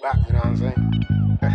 back, you know what I'm saying?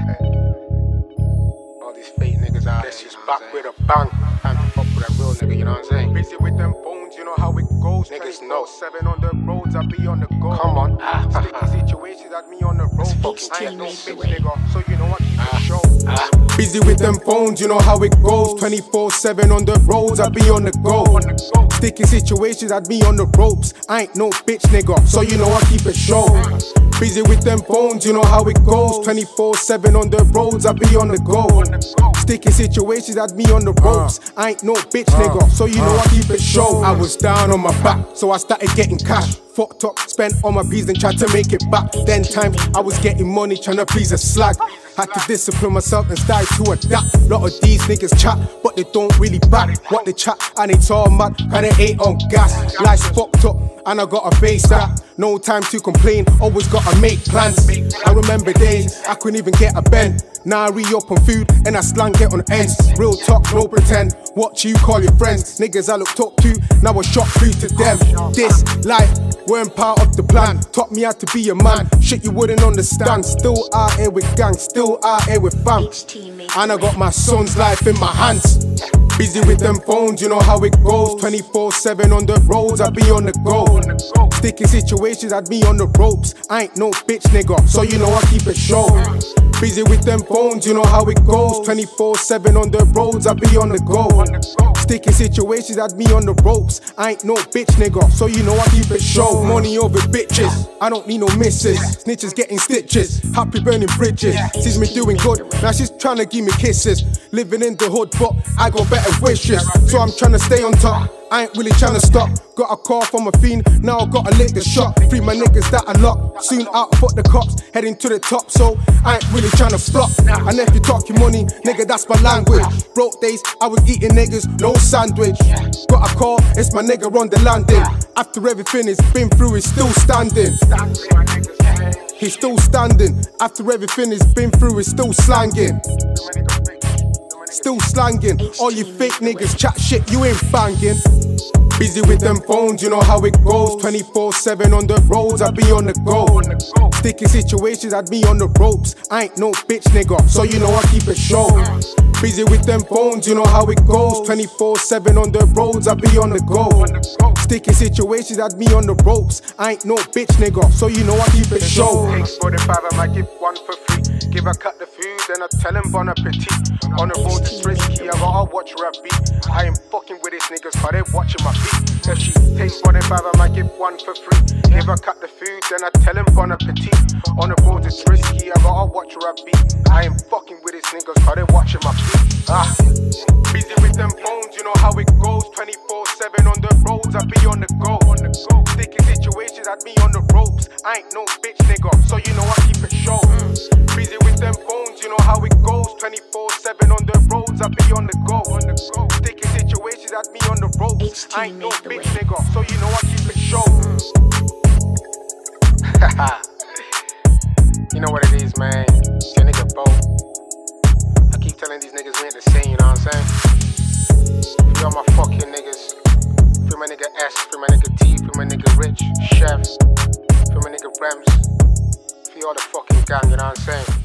All these fake niggas out here, just back with a bang. Time to fuck with a real nigga, you know what I'm saying? Busy with them phones, you know how it goes. Niggas know 7 on the roads, I be on the go. Come on, sticky situations, I be on the road. I ain't no bitch nigga, so you know I keep it show. Busy with them phones, you know how it goes. 24/7 on the roads, I be on the go. Sticky situations, I'd be on the ropes. I ain't no bitch nigga, so you know I keep it show. Busy with them phones, you know how it goes. 24/7 on the roads, I be on the go. Sticky situations, I'd be on the ropes. I ain't no bitch nigga, so you know I keep it show. I was down on my back, so I started getting cash. Fucked up, spent all my peas and tried to make it back. Then times I was getting money, trying to please a slag. Had to discipline myself and start to adapt. Lot of these niggas chat, but they don't really back what they chat, and it's all mad, kinda ain't on gas. Life's fucked up, and I gotta face that. No time to complain, always gotta make plans. I remember days I couldn't even get a bend. Now I re-up on food and I slang it on ends. Real talk, no pretend. What you call your friends, niggas I looked up to, now I shot through to them. This life weren't part of the plan. Taught me how to be a man, shit you wouldn't understand. Still out here with gang, still out here with fam. And I got my son's life in my hands. Busy with them phones, you know how it goes. 24/7 on the roads, I be on the go. Sticky situations, I'd be on the ropes. I ain't no bitch nigga, so you know I keep it show. Busy with them phones, you know how it goes. 24/7 on the roads, I be on the go. Sticky situations, I'd be on the ropes. I ain't no bitch nigga, so you know I keep it show. Money over bitches, I don't need no misses. Snitches getting stitches, happy burning bridges. Sees me doing good, now she's tryna give me kisses. Living in the hood, but I got better wishes, so I'm tryna stay on top. I ain't really tryna stop. Got a call from a fiend, now I gotta lick the shot. Free my niggas that I lock. Soon out, fuck the cops, heading to the top, so I ain't really tryna flop. And if you talking money, nigga, that's my language. Broke days, I was eating niggas, no sandwich. Got a call, it's my nigga on the landing. After everything he's been through, he's still standing. He's still standing. After everything he's been through, he's still slanging. Still slanging. All you fake niggas chat shit, you ain't banging. Busy with them phones, you know how it goes. 24/7 on the roads, I be on the go. Sticky situations, I'd be on the ropes. I ain't no bitch nigga, so you know I keep it show. Busy with them phones, you know how it goes. 24/7 on the roads, I be on the go. Sticky situations, I'd be on the ropes. I ain't no bitch nigga, so you know I keep it show. 45, I might give one for free. Give a cut the food, then I tell him bon appetit. On the road it's risky, I gotta watch where I be. I ain't fucking with these niggas, but they watching my feet. If she takes 45, I might give one for free. Give her cut the food, then I tell him bon appetit. On the road it's risky, I gotta watch where I be. I ain't fucking with these niggas, but they watching my feet. Busy with them phones, you know how it goes. 24/7 on the roads, I be on the go. Sticky situations, I'd be on the ropes. I ain't no bitch nigga, so you know I keep it show. Busy with them phones, you know how it goes. 24/7 on the roads, I be on the go. Sticky situations, I'd be on the ropes. I ain't no bitch nigga, so you know I keep it show. You know what it is, man. It's your nigga Bo. I keep telling these niggas we ain't the same, you know what I'm saying? Free all my fucking niggas. Free my nigga S, free my nigga T, free my nigga Rich, Chef, free my nigga Rems. Free all the fucking gang, you know what I'm saying?